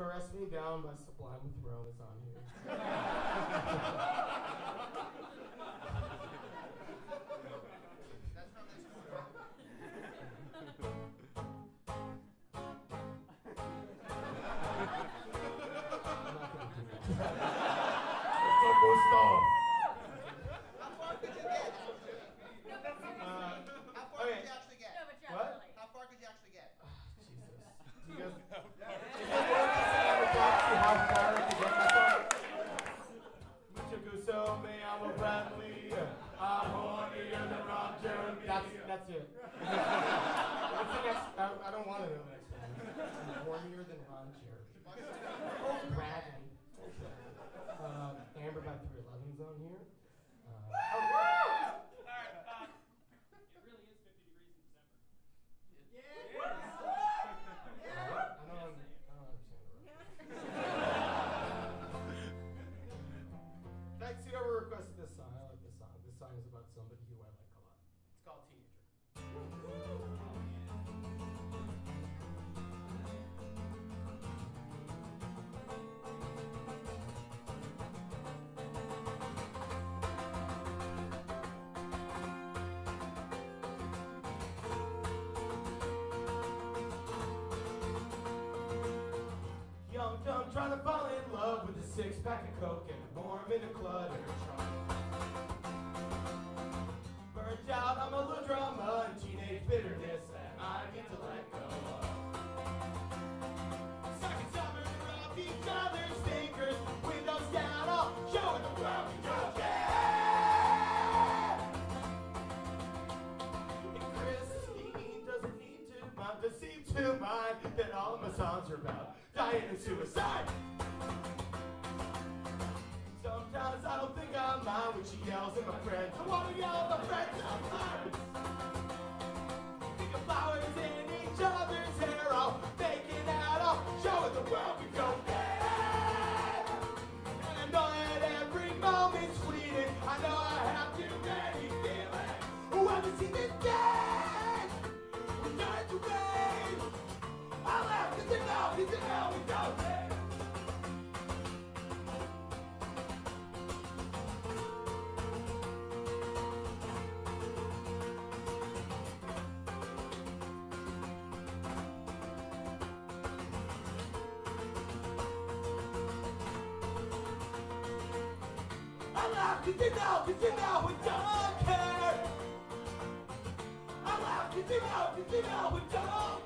Caress Me Down by Sublime with Rome is on here. That's from this quarter. It's a gusto. How far could you get? How far could you actually get? No, but yeah, What? really. How far could you actually get? Jesus. Do you guys ever talk to how far I can get myself? Mucho gusto, me llamo Bradley. I'm hornier than Ron Jeremy. That's it. What's the next? I don't want to know the next one. I'm hornier than Ron Jeremy. Oh, Bradley. Amber by 311's on here. It really is 50 degrees in December. I don't understand the reference. Thanks, whoever requested this song. I like this song. This song is about somebody who I like a lot. It's called Teenager. Young, dumb, trying to fall in love with a six-pack of coke and a warm in a cluttered trunk. Burnt out on melodrama and teenage bitterness that I need to let go of. Sucking summer off each other's fingers, windows down, all showing the world we don't care. And Christine doesn't seem to mind that all my songs are about dying and suicide. Sometimes I don't think I mind when she yells at my friends. I want to yell at my friends sometimes. Picking flowers in each other's hair, all making out, all showing the world we don't care. And I know that every moment's fleeting. I know I have too many feelings. Who haven't seen the day? We turn to rain. I laugh because you know we don't care. I laugh because you know we don't care. I laugh because you know we don't